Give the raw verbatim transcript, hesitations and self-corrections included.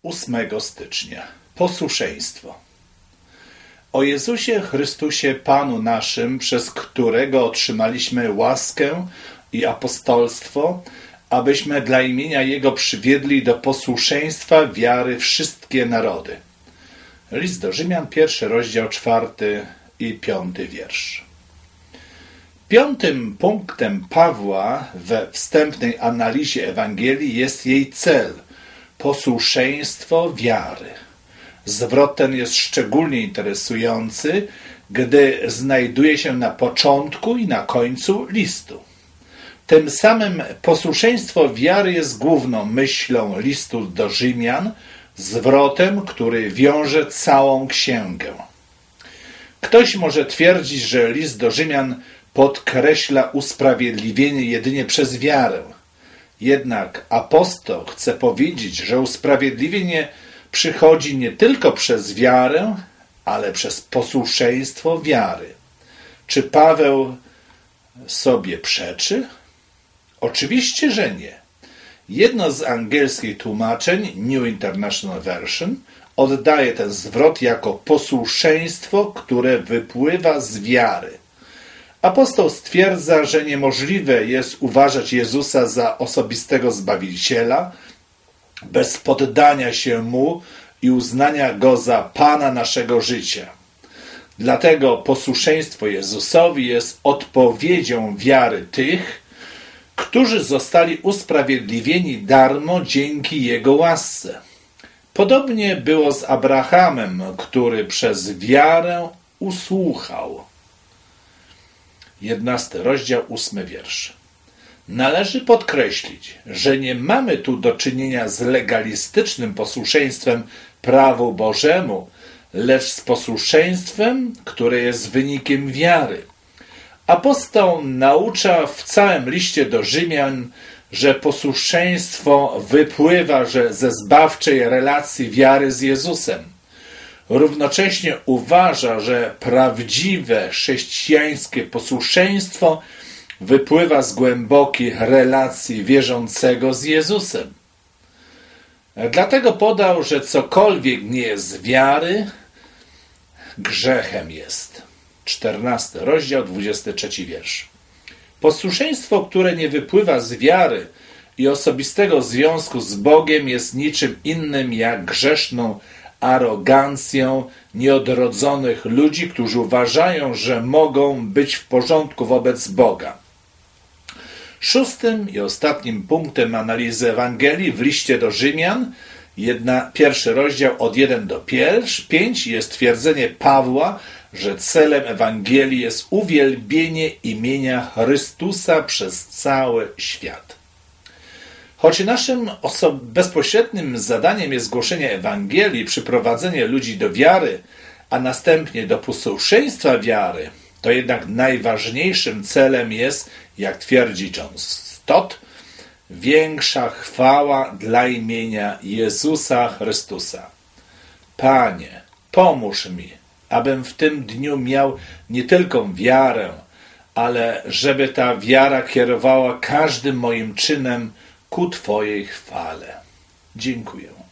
ósmego stycznia. Posłuszeństwo. O Jezusie Chrystusie Panu naszym, przez którego otrzymaliśmy łaskę i apostolstwo, abyśmy dla imienia Jego przywiedli do posłuszeństwa wiary wszystkie narody. List do Rzymian, pierwszy rozdział, czwarty i piąty wiersz. Piątym punktem Pawła we wstępnej analizie Ewangelii jest jej cel – posłuszeństwo wiary. Zwrot ten jest szczególnie interesujący, gdy znajduje się na początku i na końcu listu. Tym samym posłuszeństwo wiary jest główną myślą listu do Rzymian, zwrotem, który wiąże całą księgę. Ktoś może twierdzić, że list do Rzymian podkreśla usprawiedliwienie jedynie przez wiarę. Jednak apostoł chce powiedzieć, że usprawiedliwienie przychodzi nie tylko przez wiarę, ale przez posłuszeństwo wiary. Czy Paweł sobie przeczy? Oczywiście, że nie. Jedno z angielskich tłumaczeń, New International Version, oddaje ten zwrot jako posłuszeństwo, które wypływa z wiary. Apostoł stwierdza, że niemożliwe jest uważać Jezusa za osobistego Zbawiciela bez poddania się Mu i uznania Go za Pana naszego życia. Dlatego posłuszeństwo Jezusowi jest odpowiedzią wiary tych, którzy zostali usprawiedliwieni darmo dzięki Jego łasce. Podobnie było z Abrahamem, który przez wiarę usłuchał. Jedenasty rozdział, ósmy wiersz. Należy podkreślić, że nie mamy tu do czynienia z legalistycznym posłuszeństwem prawu Bożemu, lecz z posłuszeństwem, które jest wynikiem wiary. Apostoł naucza w całym liście do Rzymian, że posłuszeństwo wypływa że ze zbawczej relacji wiary z Jezusem. Równocześnie uważa, że prawdziwe chrześcijańskie posłuszeństwo wypływa z głębokich relacji wierzącego z Jezusem. Dlatego podał, że cokolwiek nie jest z wiary, grzechem jest. czternasty rozdział, dwudziesty trzeci wiersz. Posłuszeństwo, które nie wypływa z wiary i osobistego związku z Bogiem, jest niczym innym jak grzeszną arogancją nieodrodzonych ludzi, którzy uważają, że mogą być w porządku wobec Boga. Szóstym i ostatnim punktem analizy Ewangelii w liście do Rzymian, jedna, pierwszy rozdział od pierwszego do piątego, jest twierdzenie Pawła, że celem Ewangelii jest uwielbienie imienia Chrystusa przez cały świat. Choć naszym bezpośrednim zadaniem jest głoszenie Ewangelii, przyprowadzenie ludzi do wiary, a następnie do posłuszeństwa wiary, to jednak najważniejszym celem jest, jak twierdzi John Stott, większa chwała dla imienia Jezusa Chrystusa. Panie, pomóż mi, abym w tym dniu miał nie tylko wiarę, ale żeby ta wiara kierowała każdym moim czynem ku Twojej chwale. Dziękuję.